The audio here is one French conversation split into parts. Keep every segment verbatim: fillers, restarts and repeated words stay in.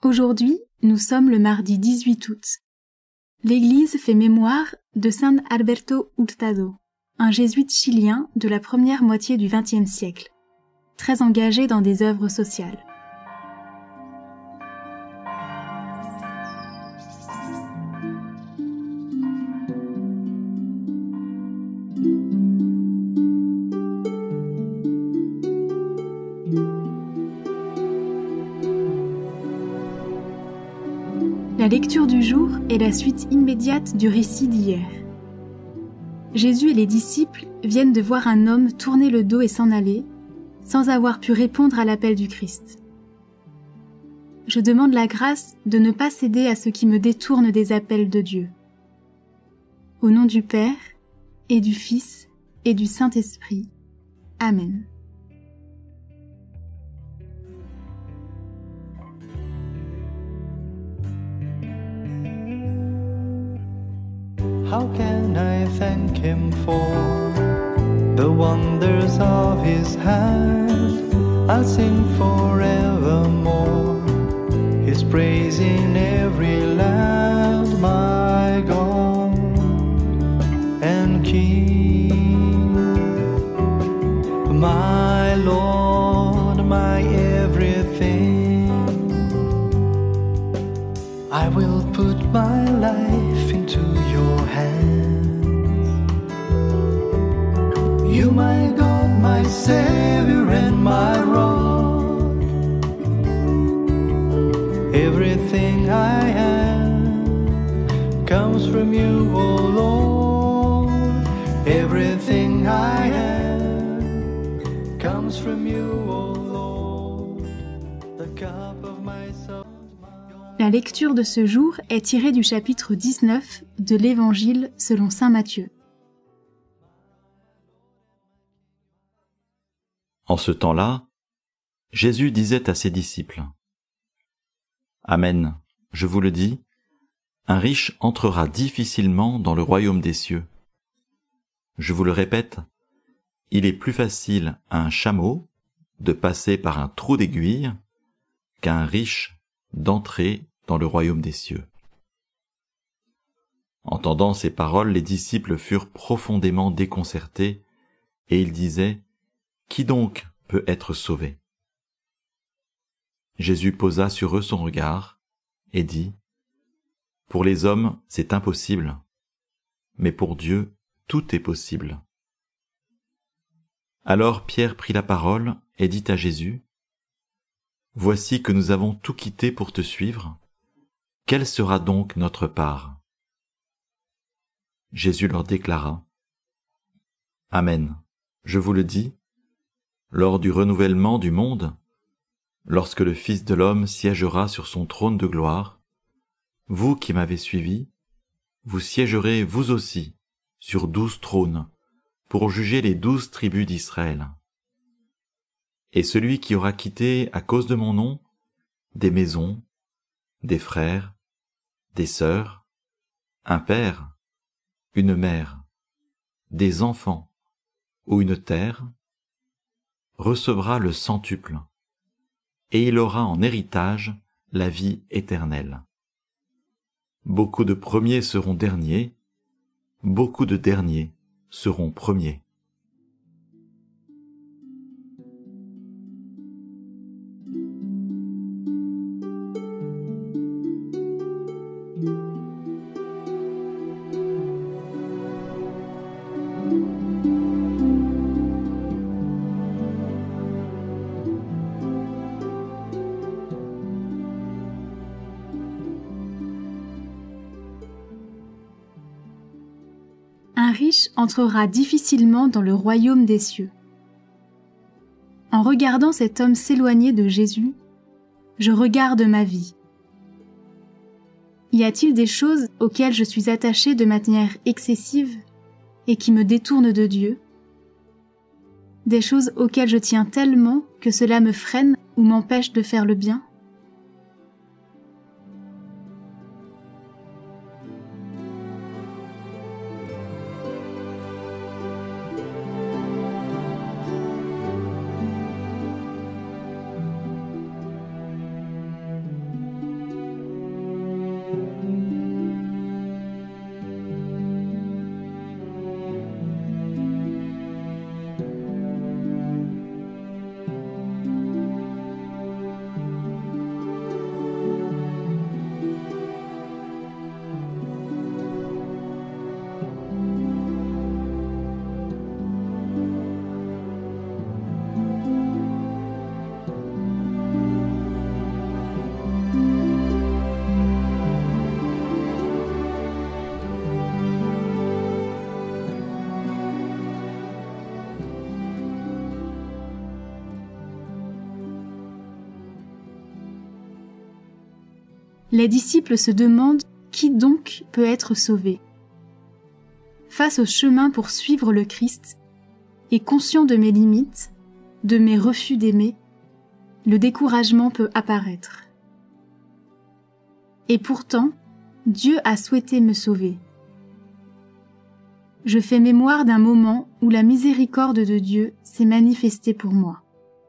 Aujourd'hui, nous sommes le mardi dix-huit août. L'Église fait mémoire de San Alberto Hurtado, un jésuite chilien de la première moitié du vingtième siècle, très engagé dans des œuvres sociales. La lecture du jour est la suite immédiate du récit d'hier. Jésus et les disciples viennent de voir un homme tourner le dos et s'en aller, sans avoir pu répondre à l'appel du Christ. Je demande la grâce de ne pas céder à ce qui me détourne des appels de Dieu. Au nom du Père, et du Fils, et du Saint-Esprit. Amen. How can I thank him for the wonders of his hand? I'll sing forevermore his praise in every land, my God and King, my Lord, my everything. I will put my life into your hands. You, my God, my Savior and my rock. Everything I have comes from you, O Lord. Everything I have comes from you, O Lord. The cup of my soul. La lecture de ce jour est tirée du chapitre dix-neuf de l'Évangile selon saint Matthieu. En ce temps-là, Jésus disait à ses disciples : Amen, je vous le dis, un riche entrera difficilement dans le royaume des cieux. Je vous le répète, il est plus facile à un chameau de passer par un trou d'aiguille qu'à un riche d'entrer dans le royaume des cieux. Entendant ces paroles, les disciples furent profondément déconcertés, et ils disaient : Qui donc peut être sauvé ? Jésus posa sur eux son regard et dit : Pour les hommes, c'est impossible, mais pour Dieu, tout est possible. Alors Pierre prit la parole et dit à Jésus : Voici que nous avons tout quitté pour te suivre. Quelle sera donc notre part ? Jésus leur déclara : Amen, je vous le dis, lors du renouvellement du monde, lorsque le Fils de l'homme siégera sur son trône de gloire, vous qui m'avez suivi, vous siégerez vous aussi sur douze trônes pour juger les douze tribus d'Israël. Et celui qui aura quitté à cause de mon nom des maisons, des frères, des sœurs, un père, une mère, des enfants ou une terre, recevra le centuple, et il aura en héritage la vie éternelle. Beaucoup de premiers seront derniers, beaucoup de derniers seront premiers. Un riche entrera difficilement dans le royaume des cieux. En regardant cet homme s'éloigner de Jésus, je regarde ma vie. Y a-t-il des choses auxquelles je suis attachée de manière excessive et qui me détournent de Dieu ? Des choses auxquelles je tiens tellement que cela me freine ou m'empêche de faire le bien ? Les disciples se demandent qui donc peut être sauvé. Face au chemin pour suivre le Christ, et conscient de mes limites, de mes refus d'aimer, le découragement peut apparaître. Et pourtant, Dieu a souhaité me sauver. Je fais mémoire d'un moment où la miséricorde de Dieu s'est manifestée pour moi.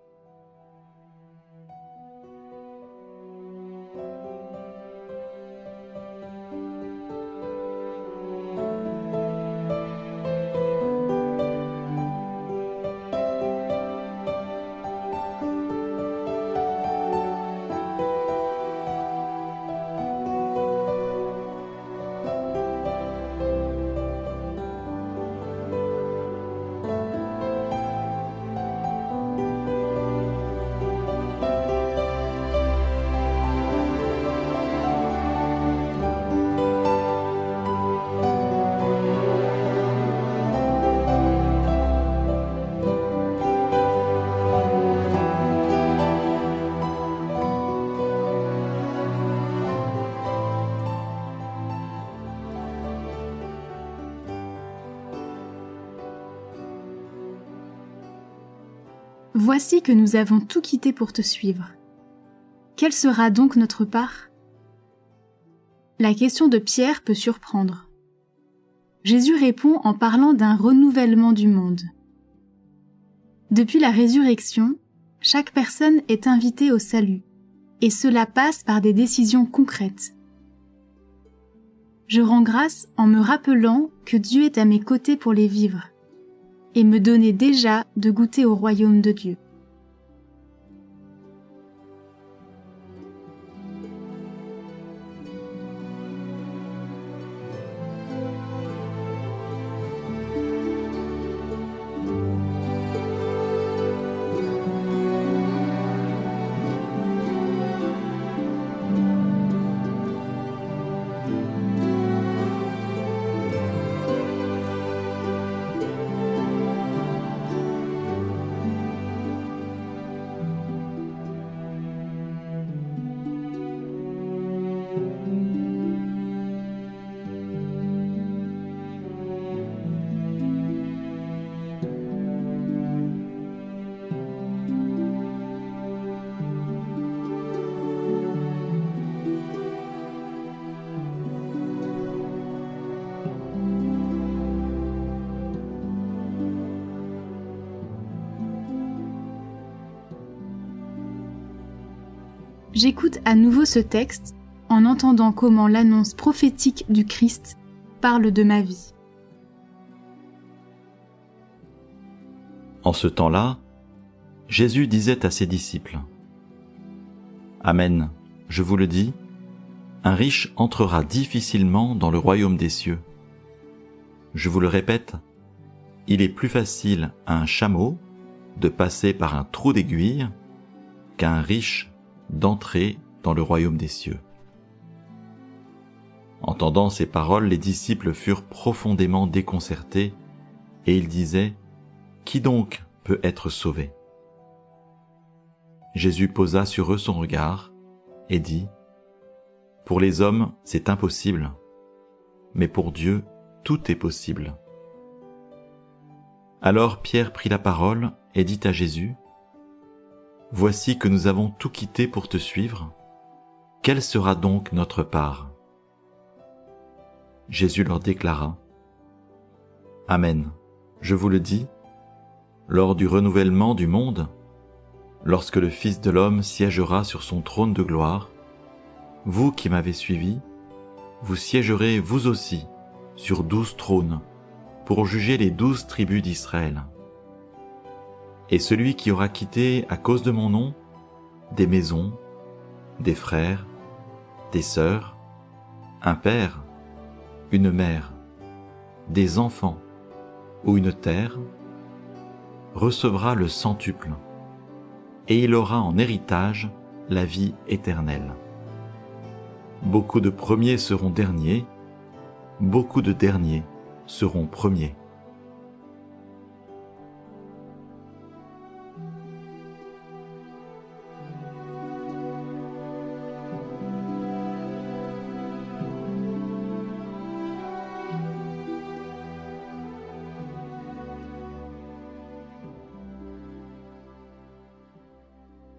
Voici que nous avons tout quitté pour te suivre. Quelle sera donc notre part ? La question de Pierre peut surprendre. Jésus répond en parlant d'un renouvellement du monde. Depuis la résurrection, chaque personne est invitée au salut, et cela passe par des décisions concrètes. Je rends grâce en me rappelant que Dieu est à mes côtés pour les vivre, et me donner déjà de goûter au royaume de Dieu. J'écoute à nouveau ce texte en entendant comment l'annonce prophétique du Christ parle de ma vie. En ce temps-là, Jésus disait à ses disciples : Amen, je vous le dis, un riche entrera difficilement dans le royaume des cieux. Je vous le répète, il est plus facile à un chameau de passer par un trou d'aiguille qu'à un riche d'entrer dans le royaume des cieux. Entendant ces paroles, les disciples furent profondément déconcertés et ils disaient : Qui donc peut être sauvé ? Jésus posa sur eux son regard et dit : Pour les hommes, c'est impossible, mais pour Dieu, tout est possible. Alors Pierre prit la parole et dit à Jésus : Voici que nous avons tout quitté pour te suivre. Quelle sera donc notre part ? Jésus leur déclara : Amen, je vous le dis, lors du renouvellement du monde, lorsque le Fils de l'homme siégera sur son trône de gloire, vous qui m'avez suivi, vous siégerez vous aussi sur douze trônes pour juger les douze tribus d'Israël. Et celui qui aura quitté à cause de mon nom des maisons, des frères, des sœurs, un père, une mère, des enfants ou une terre, recevra le centuple, et il aura en héritage la vie éternelle. Beaucoup de premiers seront derniers, beaucoup de derniers seront premiers.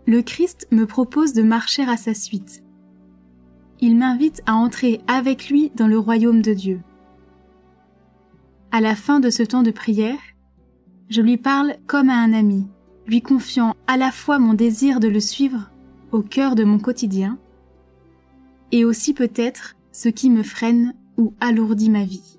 le Christ me propose de marcher à sa suite. Il m'invite à entrer avec lui dans le royaume de Dieu. À la fin de ce temps de prière, je lui parle comme à un ami, lui confiant à la fois mon désir de le suivre au cœur de mon quotidien, et aussi peut-être ce qui me freine ou alourdit ma vie.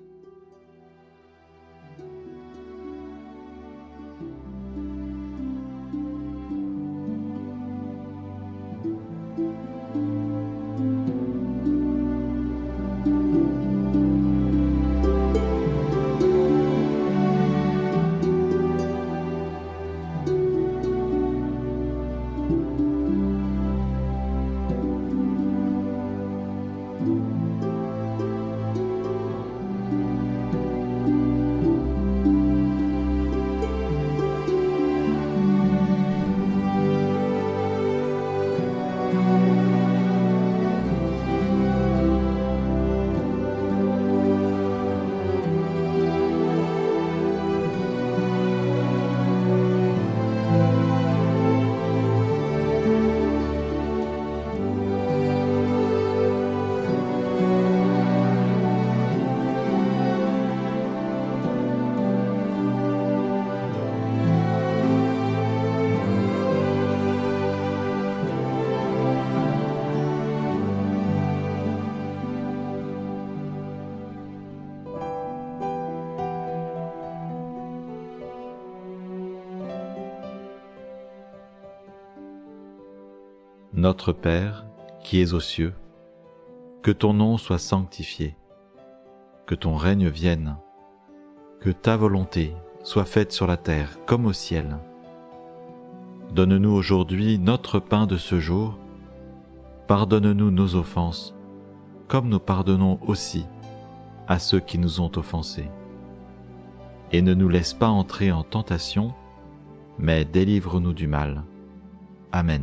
Notre Père, qui es aux cieux, que ton nom soit sanctifié, que ton règne vienne, que ta volonté soit faite sur la terre comme au ciel. Donne-nous aujourd'hui notre pain de ce jour, pardonne-nous nos offenses, comme nous pardonnons aussi à ceux qui nous ont offensés. Et ne nous laisse pas entrer en tentation, mais délivre-nous du mal. Amen.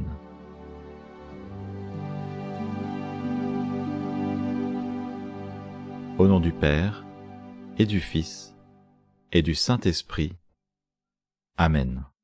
Au nom du Père, et du Fils, et du Saint-Esprit. Amen.